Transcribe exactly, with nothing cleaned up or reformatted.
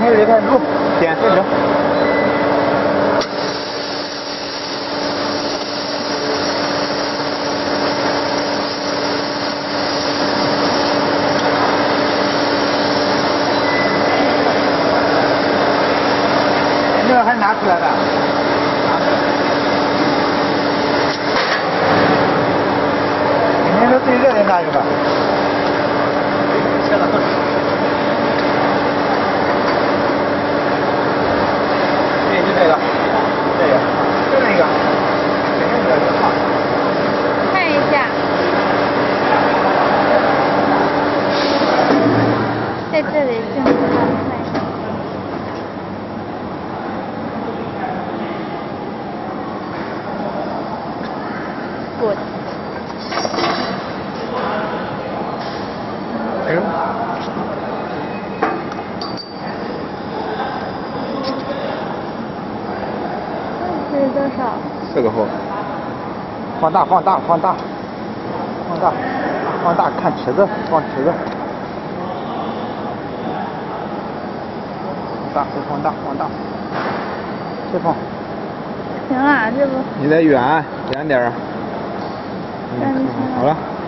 开始开始录，点开始。这个还拿出来的。今天是最热的那个吧？切了。对，就这个，这个，就那个，肯定是这个。 看一下，在这里正好看。Good。 哎呦。 这是多少？ 四个后。放大，放大，放大，放大，放大，看尺子，放尺子。放大，再放大，放大，再放。 行了，这不。 你再远，远点儿。嗯，好了。